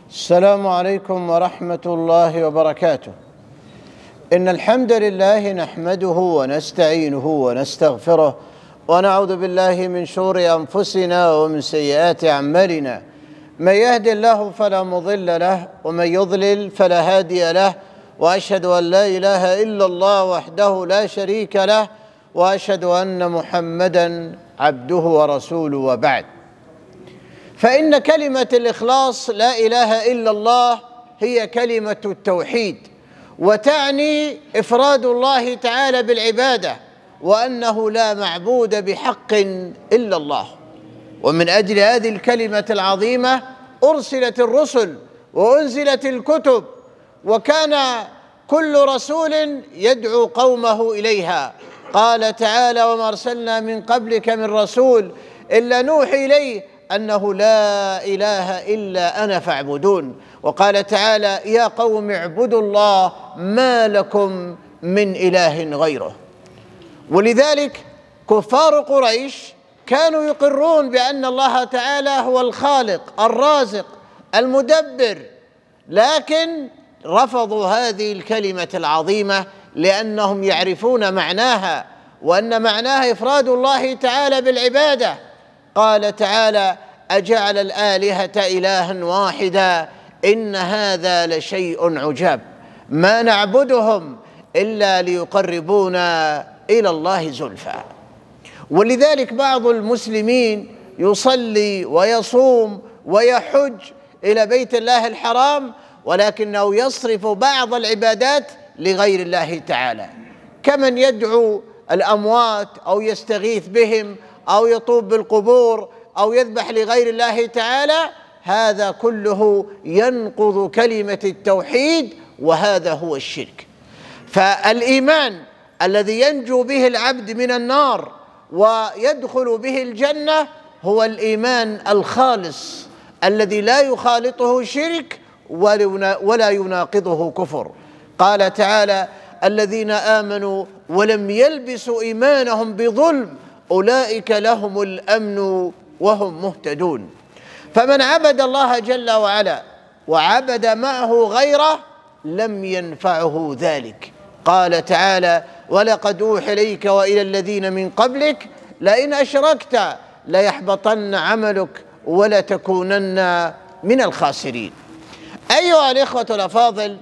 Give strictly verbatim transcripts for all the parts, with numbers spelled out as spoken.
السلام عليكم ورحمة الله وبركاته. إن الحمد لله نحمده ونستعينه ونستغفره ونعوذ بالله من شرور أنفسنا ومن سيئات أعمالنا. من يهد الله فلا مضل له ومن يضلل فلا هادي له، وأشهد أن لا إله إلا الله وحده لا شريك له، وأشهد أن محمدًا عبده ورسوله، وبعد. فإن كلمة الإخلاص لا إله إلا الله هي كلمة التوحيد، وتعني إفراد الله تعالى بالعبادة، وأنه لا معبود بحق إلا الله. ومن أجل هذه الكلمة العظيمة أرسلت الرسل وأنزلت الكتب، وكان كل رسول يدعو قومه إليها. قال تعالى: وما أرسلنا من قبلك من رسول إلا نوحي إليه أنه لا إله إلا أنا فاعبدون. وقال تعالى: يا قوم اعبدوا الله ما لكم من إله غيره. ولذلك كفار قريش كانوا يقرون بأن الله تعالى هو الخالق الرازق المدبر، لكن رفضوا هذه الكلمة العظيمة لأنهم يعرفون معناها، وأن معناها إفراد الله تعالى بالعبادة. قال تعالى: أجعل الآلهة إلها واحدا إن هذا لشيء عجاب ما نعبدهم إلا ليقربونا إلى الله زلفى. ولذلك بعض المسلمين يصلي ويصوم ويحج إلى بيت الله الحرام، ولكنه يصرف بعض العبادات لغير الله تعالى، كمن يدعو الأموات أو يستغيث بهم أو يطوب بالقبور أو يذبح لغير الله تعالى. هذا كله ينقض كلمة التوحيد، وهذا هو الشرك. فالإيمان الذي ينجو به العبد من النار ويدخل به الجنة هو الإيمان الخالص الذي لا يخالطه شرك ولا يناقضه كفر. قال تعالى: الذين آمنوا ولم يلبسوا إيمانهم بظلم أولئك لهم الأمن وهم مهتدون. فمن عبد الله جل وعلا وعبد معه غيره لم ينفعه ذلك. قال تعالى: ولقد أوحي إليك وإلى الذين من قبلك لئن أشركت ليحبطن عملك ولتكونن من الخاسرين. أيها الإخوة الأفاضل،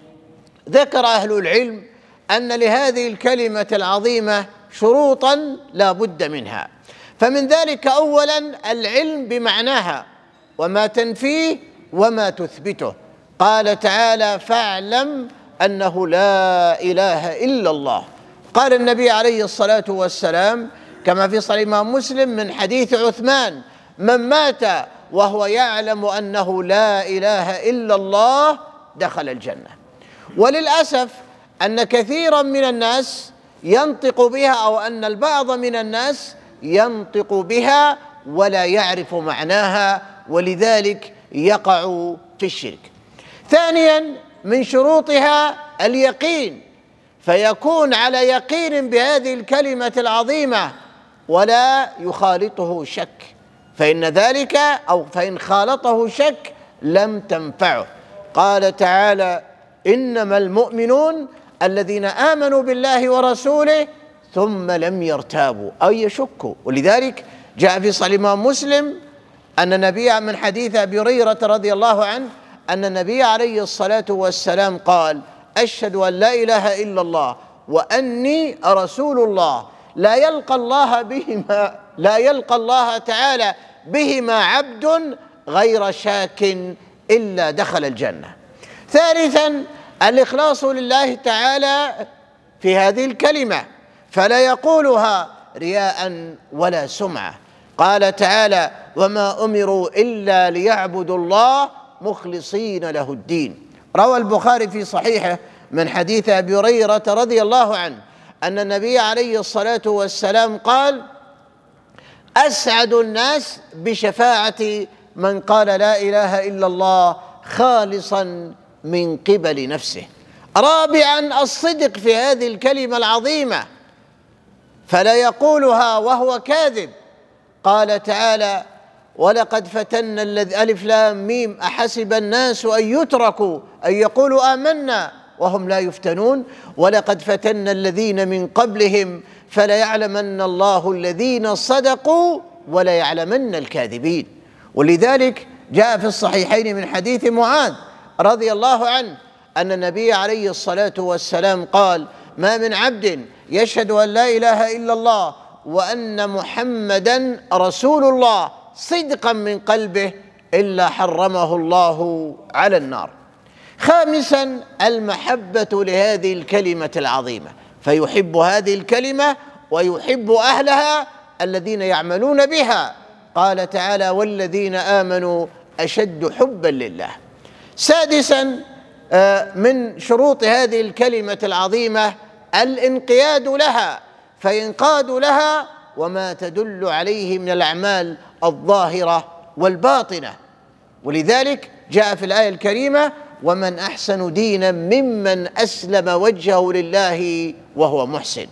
ذكر أهل العلم أن لهذه الكلمة العظيمة شروطاً لا بد منها، فمن ذلك أولاً العلم بمعناها وما تنفيه وما تثبته. قال تعالى: فاعلم أنه لا إله إلا الله. قال النبي عليه الصلاة والسلام كما في صحيح الإمام مسلم من حديث عثمان: من مات وهو يعلم أنه لا إله إلا الله دخل الجنة. وللأسف أن كثيرا من الناس ينطق بها، أو أن البعض من الناس ينطق بها ولا يعرف معناها، ولذلك يقع في الشرك. ثانيا من شروطها اليقين، فيكون على يقين بهذه الكلمة العظيمة ولا يخالطه شك، فإن ذلك أو فإن خالطه شك لم تنفعه. قال تعالى: إنما المؤمنون الذين آمنوا بالله ورسوله ثم لم يرتابوا أو يشكوا. ولذلك جاء في صحيح الإمام مسلم أن النبي من حديث أبي هريرة رضي الله عنه أن النبي عليه الصلاة والسلام قال: أشهد أن لا إله إلا الله وأني رسول الله لا يلقى الله بهما لا يلقى الله تعالى بهما عبد غير شاك إلا دخل الجنة. ثالثا الإخلاص لله تعالى في هذه الكلمة، فلا يقولها رياء ولا سمعة. قال تعالى: وما أمروا إلا ليعبدوا الله مخلصين له الدين. روى البخاري في صحيحه من حديث أبي هريرة رضي الله عنه أن النبي عليه الصلاة والسلام قال: أسعد الناس بشفاعة من قال لا إله إلا الله خالصا من قبل نفسه. رابعا الصدق في هذه الكلمة العظيمة، فلا يقولها وهو كاذب. قال تعالى: ولقد فتنا الذي ألف لام ميم أحسب الناس أن يتركوا أن يقولوا آمنا وهم لا يفتنون ولقد فتنا الذين من قبلهم فليعلمن الله الذين صدقوا وليعلمن الكاذبين. ولذلك جاء في الصحيحين من حديث معاذ رضي الله عنه أن النبي عليه الصلاة والسلام قال: ما من عبد يشهد أن لا إله إلا الله وأن محمدا رسول الله صدقا من قلبه إلا حرمه الله على النار. خامسا المحبة لهذه الكلمة العظيمة، فيحب هذه الكلمة ويحب أهلها الذين يعملون بها. قال تعالى: والذين آمنوا أشد حبا لله. سادسا من شروط هذه الكلمة العظيمة الانقياد لها، فينقاد لها وما تدل عليه من الأعمال الظاهرة والباطنة. ولذلك جاء في الآية الكريمة: ومن أحسن دينا ممن أسلم وجهه لله وهو محسن.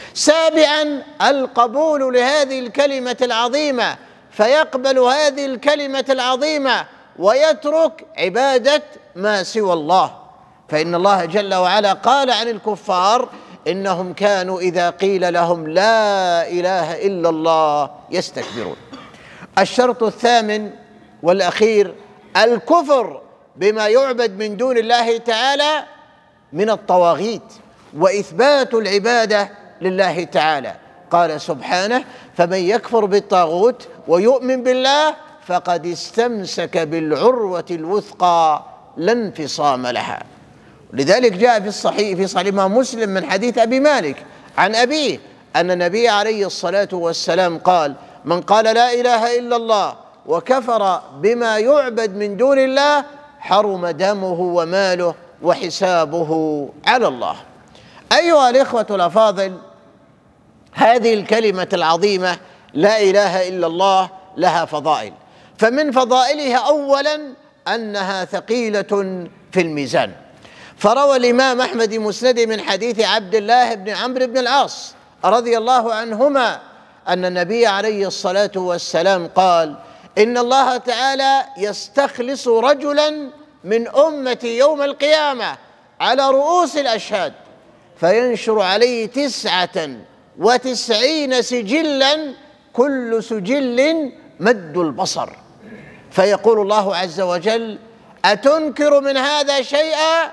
سابعا القبول لهذه الكلمة العظيمة، فيقبل هذه الكلمة العظيمة ويترك عبادة ما سوى الله، فإن الله جل وعلا قال عن الكفار: إنهم كانوا إذا قيل لهم لا إله إلا الله يستكبرون. الشرط الثامن والأخير الكفر بما يعبد من دون الله تعالى من الطواغيت وإثبات العبادة لله تعالى. قال سبحانه: فمن يكفر بالطاغوت ويؤمن بالله فقد استمسك بالعروة الوثقى لا انفصام لها. لذلك جاء في الصحيح في صحيح الإمام مسلم من حديث أبي مالك عن أبيه أن النبي عليه الصلاة والسلام قال: من قال لا إله إلا الله وكفر بما يعبد من دون الله حرم دمه وماله وحسابه على الله. أيها الإخوة الأفاضل، هذه الكلمة العظيمة لا إله إلا الله لها فضائل، فمن فضائلها أولا أنها ثقيلة في الميزان. فروى الإمام أحمد مسند من حديث عبد الله بن عمرو بن العاص رضي الله عنهما أن النبي عليه الصلاة والسلام قال: إن الله تعالى يستخلص رجلا من أمتي يوم القيامة على رؤوس الأشهاد فينشر عليه تسعة وتسعين سجلا كل سجل مد البصر، فيقول الله عز وجل: أتنكر من هذا شيئا؟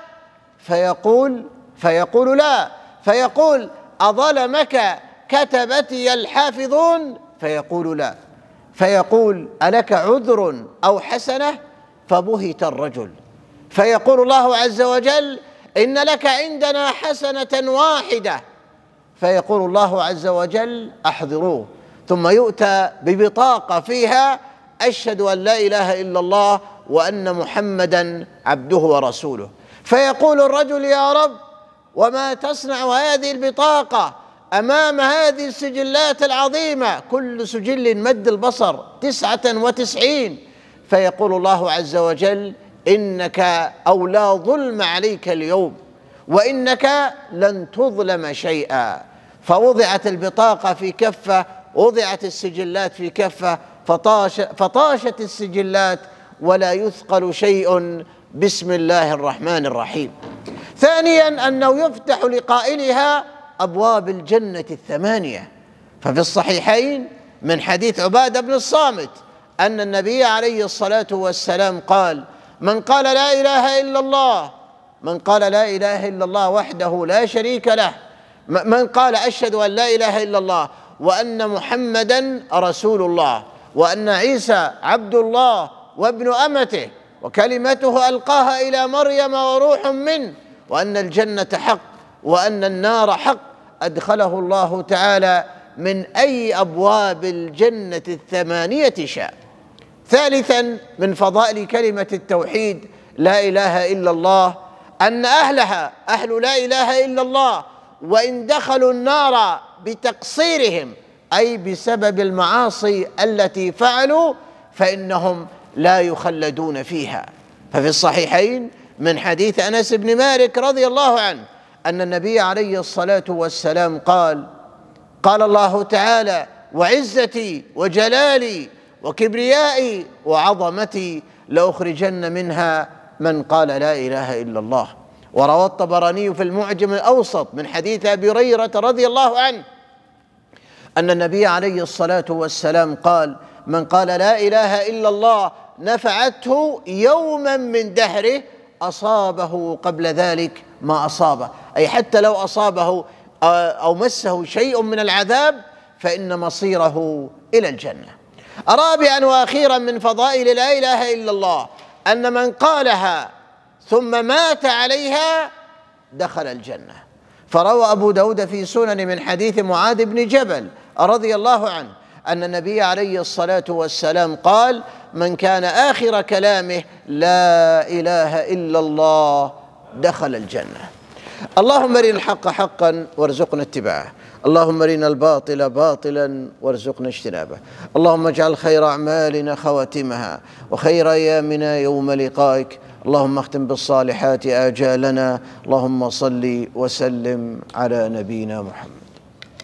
فيقول فيقول لا، فيقول: أظلمك كتبتي الحافظون؟ فيقول لا، فيقول: ألك عذر أو حسنة؟ فبهت الرجل، فيقول الله عز وجل: إن لك عندنا حسنة واحدة. فيقول الله عز وجل: أحضروه، ثم يؤتى ببطاقة فيها: أشهد أن لا إله إلا الله وأن محمدا عبده ورسوله. فيقول الرجل: يا رب، وما تصنع هذه البطاقة أمام هذه السجلات العظيمة؟ كل سجل مد البصر تسعة وتسعين. فيقول الله عز وجل: إنك أو لا ظلم عليك اليوم وإنك لن تظلم شيئا. فوضعت البطاقة في كفة، وضعت السجلات في كفة، فطاش فطاشت السجلات ولا يثقل شيء بسم الله الرحمن الرحيم. ثانيا أنه يفتح لقائلها أبواب الجنة الثمانية، ففي الصحيحين من حديث عبادة بن الصامت أن النبي عليه الصلاة والسلام قال: من قال لا إله إلا الله من قال لا إله إلا الله وحده لا شريك له، من قال أشهد أن لا إله إلا الله وأن محمدا رسول الله وأن عيسى عبد الله وابن أمته وكلمته ألقاها إلى مريم وروح منه وأن الجنة حق وأن النار حق، أدخله الله تعالى من أي أبواب الجنة الثمانية شاء. ثالثا من فضائل كلمة التوحيد لا إله إلا الله أن أهلها أهل لا إله إلا الله وإن دخلوا النار بتقصيرهم أي بسبب المعاصي التي فعلوا فإنهم لا يخلدون فيها. ففي الصحيحين من حديث أنس بن مالك رضي الله عنه أن النبي عليه الصلاة والسلام قال: قال الله تعالى: وعزتي وجلالي وكبريائي وعظمتي لأخرجن منها من قال لا إله إلا الله. وروى الطبراني في المعجم الأوسط من حديث أبي هريرة رضي الله عنه أن النبي عليه الصلاة والسلام قال: من قال لا إله إلا الله نفعته يوما من دهره أصابه قبل ذلك ما أصابه، أي حتى لو أصابه أو مسه شيء من العذاب فإن مصيره إلى الجنة. رابعا وأخيرا من فضائل لا إله إلا الله أن من قالها ثم مات عليها دخل الجنة. فروى أبو داود في سنن من حديث معاذ بن جبل رضي الله عنه أن النبي عليه الصلاة والسلام قال: من كان آخر كلامه لا إله إلا الله دخل الجنة. اللهم ارنا الحق حقا وارزقنا اتباعه، اللهم ارنا الباطل باطلا وارزقنا اجتنابه، اللهم اجعل خير أعمالنا خواتمها وخير أيامنا يوم لقائك، اللهم اختم بالصالحات آجالنا، اللهم صل وسلم على نبينا محمد.